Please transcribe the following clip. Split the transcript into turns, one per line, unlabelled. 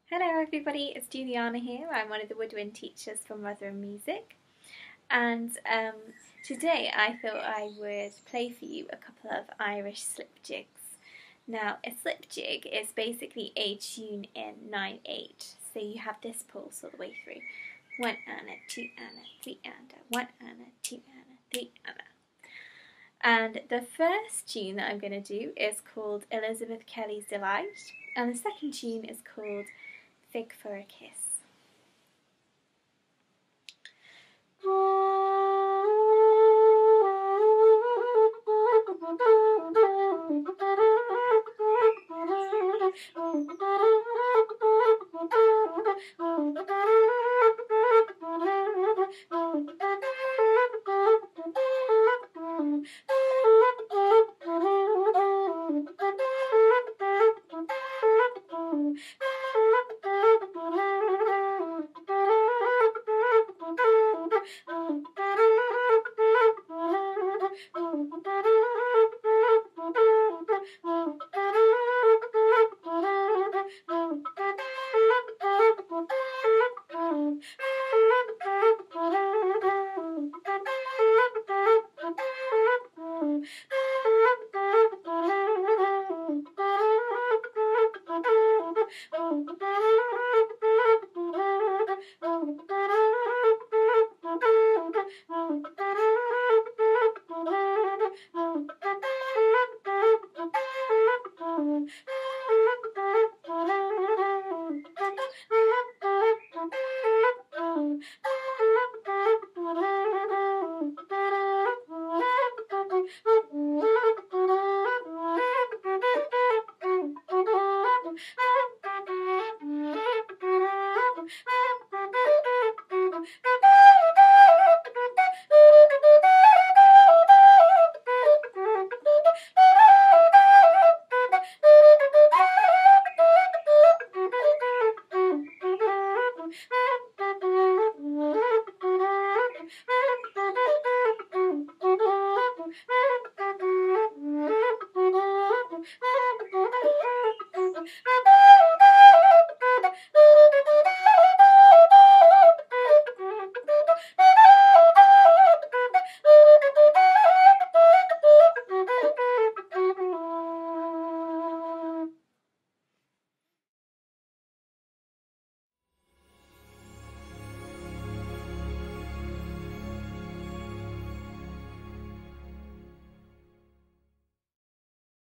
Hello everybody, it's Juliana here. I'm one of the woodwind teachers from Rotherham Music, and today I thought I would play for you a couple of Irish slip jigs. Now a slip jig is basically a tune in 9/8, so you have this pulse all the way through. 1 Anna, 2 Anna, 3 Anna, 1 Anna, 2 Anna, 3 Anna. And the first tune that I'm going to do is called Elizabeth Kelly's Delight, and the second tune is called Fig for a Kiss.